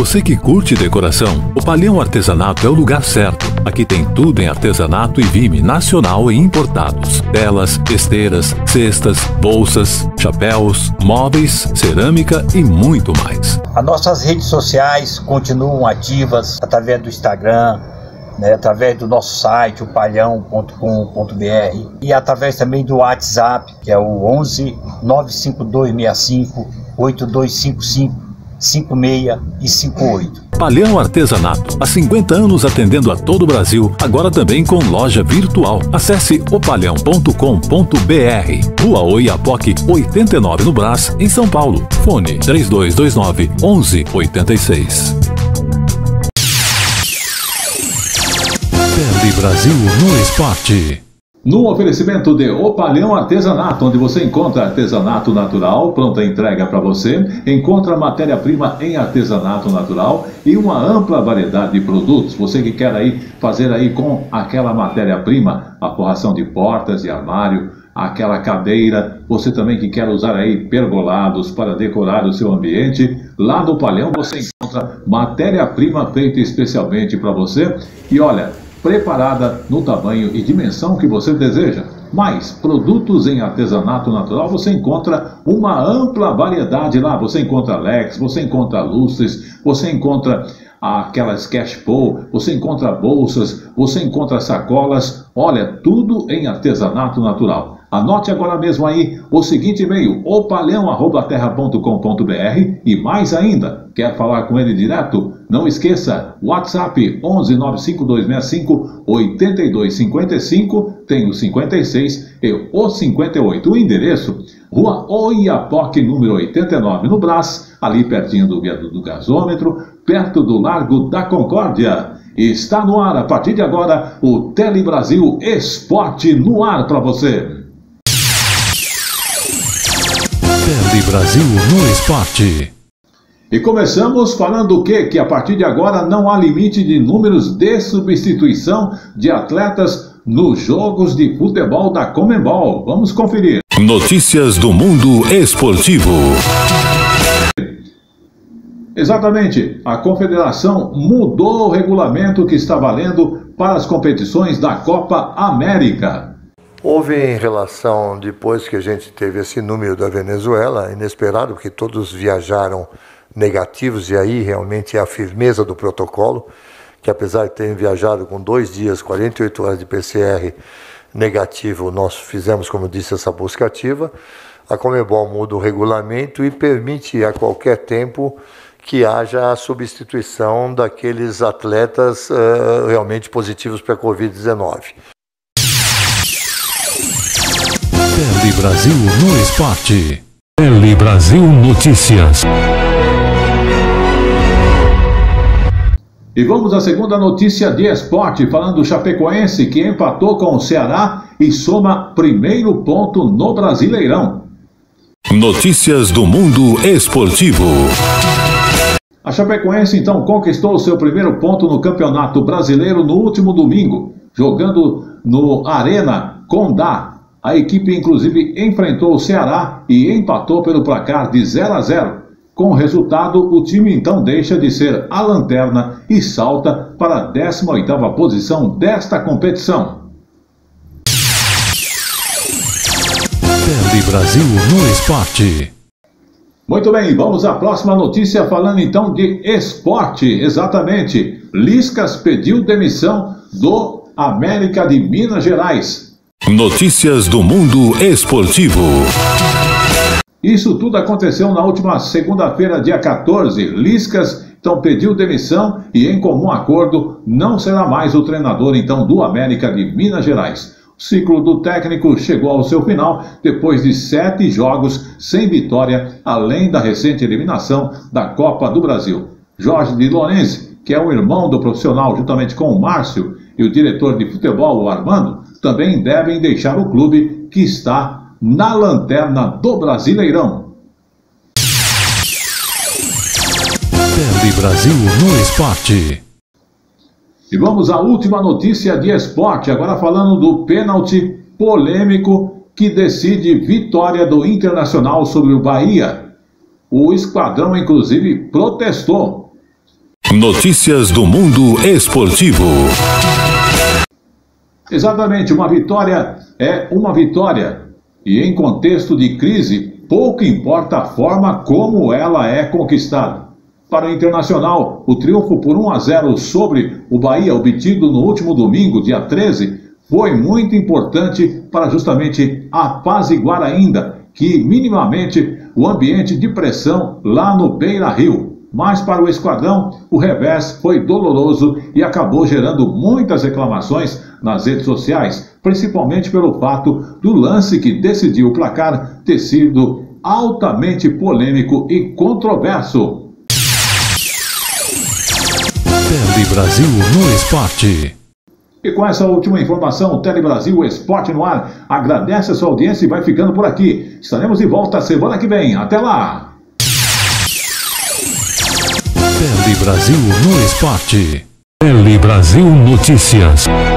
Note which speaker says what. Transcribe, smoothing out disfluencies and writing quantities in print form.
Speaker 1: você que curte decoração, o Palhão Artesanato é o lugar certo. Aqui tem tudo em artesanato e vime nacional e importados. Telas, esteiras, cestas, bolsas, chapéus, móveis, cerâmica e muito mais.
Speaker 2: As nossas redes sociais continuam ativas através do Instagram, através do nosso site, o palhão.com.br, e através também do WhatsApp, que é o 11 95265 8255 56 e 58.
Speaker 1: Palhão Artesanato, há 50 anos atendendo a todo o Brasil, agora também com loja virtual. Acesse opalhão.com.br. Rua Oiapoque, 89 no Brás, em São Paulo. Fone 3229 1186. Tele Brasil no Esporte.
Speaker 3: No oferecimento de O Palhão Artesanato, onde você encontra artesanato natural, pronta entrega para você, encontra matéria-prima em artesanato natural e uma ampla variedade de produtos. Você que quer aí fazer aí com aquela matéria-prima, a forração de portas e armário, aquela cadeira, você também que quer usar aí pergolados para decorar o seu ambiente, lá no Palhão você encontra matéria-prima feita especialmente para você e olha, preparada no tamanho e dimensão que você deseja. Mais produtos em artesanato natural, você encontra uma ampla variedade lá. Você encontra leques, você encontra lustres, você encontra aquelas cash bowl, você encontra bolsas, você encontra sacolas. Olha, tudo em artesanato natural. Anote agora mesmo aí o seguinte e-mail, opalhão@terra.com.br, e mais ainda, quer falar com ele direto? Não esqueça, WhatsApp 11 95265 8255, tem o 56 e o 58. O endereço, Rua Oiapoque, número 89, no Brás, ali pertinho do viaduto do gasômetro, perto do Largo da Concórdia. Está no ar, a partir de agora, o Tele Brasil Esporte no ar para você.
Speaker 1: Tele Brasil no Esporte.
Speaker 3: E começamos falando o quê? Que a partir de agora não há limite de números de substituição de atletas nos jogos de futebol da Conmebol. Vamos conferir.
Speaker 1: Notícias do mundo esportivo.
Speaker 3: Exatamente, a Confederação mudou o regulamento que está valendo para as competições da Copa América.
Speaker 4: Houve em relação, depois que a gente teve esse número da Venezuela, inesperado, porque todos viajaram negativos, e aí realmente é a firmeza do protocolo, que apesar de terem viajado com 2 dias, 48 horas de PCR negativo, nós fizemos, como eu disse, essa busca ativa. A Conmebol muda o regulamento e permite a qualquer tempo que haja a substituição daqueles atletas realmente positivos para a Covid-19.
Speaker 1: Tele Brasil no Esporte. Tele Brasil Notícias.
Speaker 3: E vamos à segunda notícia de esporte, falando do Chapecoense, que empatou com o Ceará e soma primeiro ponto no Brasileirão.
Speaker 1: Notícias do mundo esportivo.
Speaker 3: A Chapecoense, então, conquistou o seu primeiro ponto no Campeonato Brasileiro no último domingo, jogando no Arena Condá. A equipe, inclusive, enfrentou o Ceará e empatou pelo placar de 0-0. Com o resultado, o time, então, deixa de ser a lanterna e salta para a 18ª posição desta competição.
Speaker 1: Tele Brasil no Esporte.
Speaker 3: Muito bem, vamos à próxima notícia falando então de esporte. Exatamente, Liscas pediu demissão do América de Minas Gerais.
Speaker 1: Notícias do mundo esportivo.
Speaker 3: Isso tudo aconteceu na última segunda-feira, dia 14. Liscas então pediu demissão e, em comum acordo, não será mais o treinador então do América de Minas Gerais. O ciclo do técnico chegou ao seu final depois de 7 jogos sem vitória, além da recente eliminação da Copa do Brasil. Jorge de Lorenzi, que é o irmão do profissional, juntamente com o Márcio, e o diretor de futebol, o Armando, também devem deixar o clube, que está na lanterna do Brasileirão.
Speaker 1: Tele Brasil no Esporte.
Speaker 3: E vamos à última notícia de esporte, agora falando do pênalti polêmico que decide vitória do Internacional sobre o Bahia. O esquadrão, inclusive, protestou.
Speaker 1: Notícias do mundo esportivo.
Speaker 3: Exatamente, uma vitória é uma vitória. E em contexto de crise, pouco importa a forma como ela é conquistada. Para o Internacional, o triunfo por 1-0 sobre o Bahia, obtido no último domingo, dia 13, foi muito importante para justamente apaziguar ainda que minimamente o ambiente de pressão lá no Beira-Rio. Mas para o esquadrão, o revés foi doloroso e acabou gerando muitas reclamações nas redes sociais, principalmente pelo fato do lance que decidiu o placar ter sido altamente polêmico e controverso.
Speaker 1: Tele Brasil no Esporte.
Speaker 3: E com essa última informação, o Tele Brasil Esporte no ar agradece a sua audiência e vai ficando por aqui. Estaremos de volta semana que vem. Até lá!
Speaker 1: Tele Brasil no Esporte. Tele Brasil Notícias.